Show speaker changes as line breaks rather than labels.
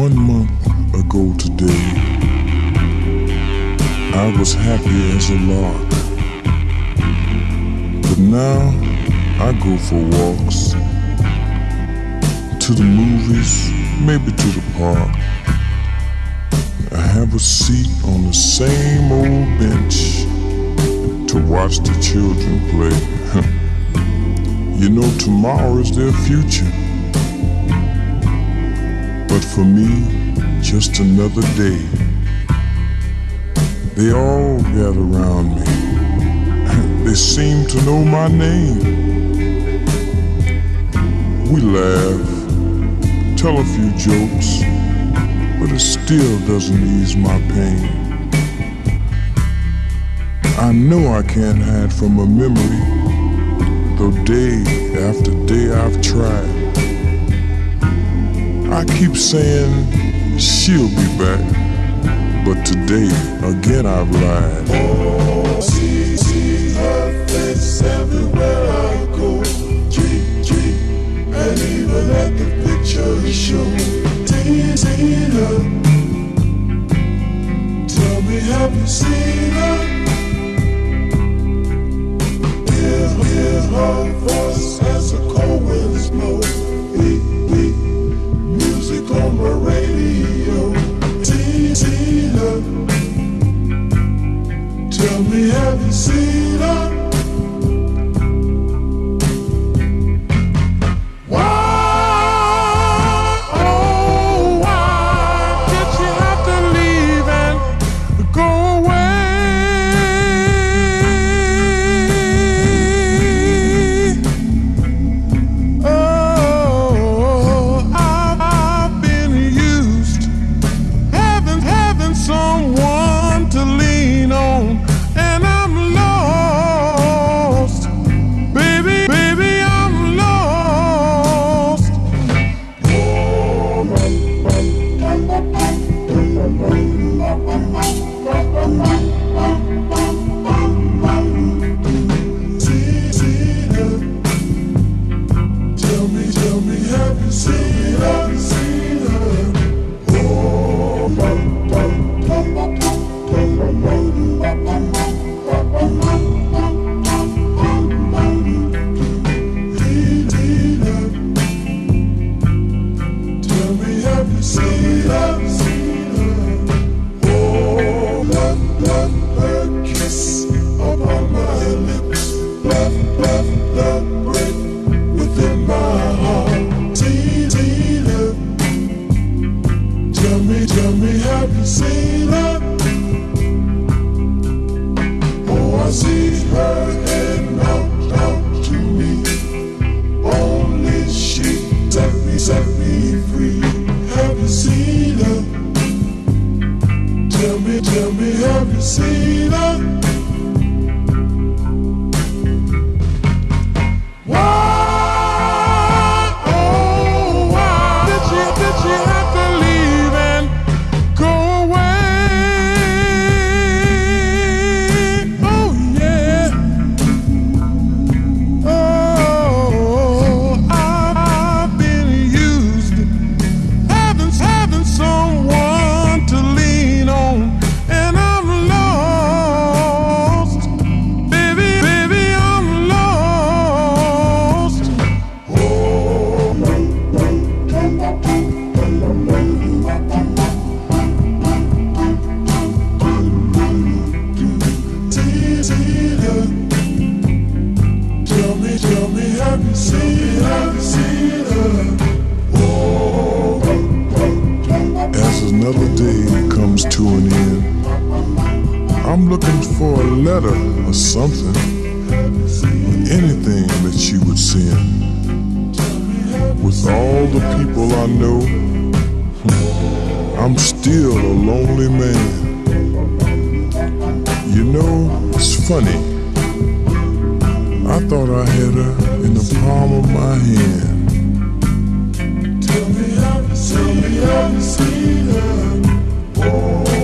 1 month ago today, I was happy as a lark. But now I go for walks, to the movies, maybe to the park. I have a seat on the same old bench to watch the children play. You know, tomorrow is their future, but for me, just another day. They all gather around me. They seem to know my name. We laugh, tell a few jokes, but it still doesn't ease my pain. I know I can't hide from a memory, though day after day I've tried. I keep saying she'll be back, but today again I've lied.
Oh, see her face everywhere I go. G, and even at the picture show. Tina, tell me, have you seen her? Hear her voice as the cold winds blow. Music on my radio. Tina, tell me, have you seen her?
Another day comes to an end. I'm looking for a letter or something, anything that she would send. With all the people I know, I'm still a lonely man. You know, it's funny, I thought I had her in the palm of my hand.
Tell me, have you seen her? Oh.